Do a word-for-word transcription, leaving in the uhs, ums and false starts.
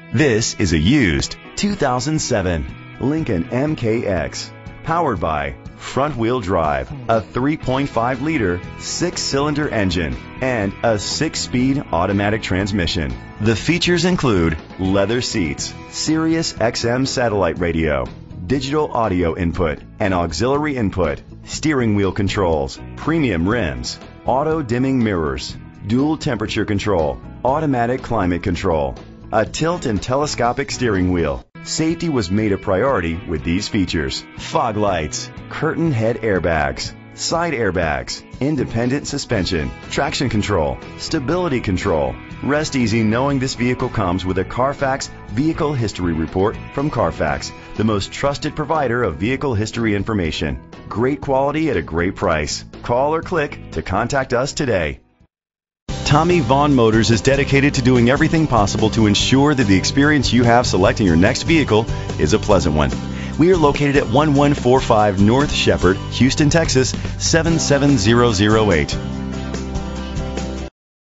This is a used two thousand seven Lincoln M K X, powered by front-wheel drive, a three point five liter six-cylinder engine, and a six-speed automatic transmission. The features include leather seats, Sirius X M satellite radio, digital audio input and auxiliary input, steering wheel controls, premium rims, auto-dimming mirrors, dual temperature control, automatic climate control, a tilt and telescopic steering wheel. Safety was made a priority with these features: fog lights, curtain head airbags, side airbags, independent suspension, traction control, stability control. Rest easy knowing this vehicle comes with a Carfax Vehicle History Report from Carfax, the most trusted provider of vehicle history information. Great quality at a great price. Call or click to contact us today. Tommy Vaughn Motors is dedicated to doing everything possible to ensure that the experience you have selecting your next vehicle is a pleasant one. We are located at one one four five North Shepherd, Houston, Texas seven seven zero zero eight.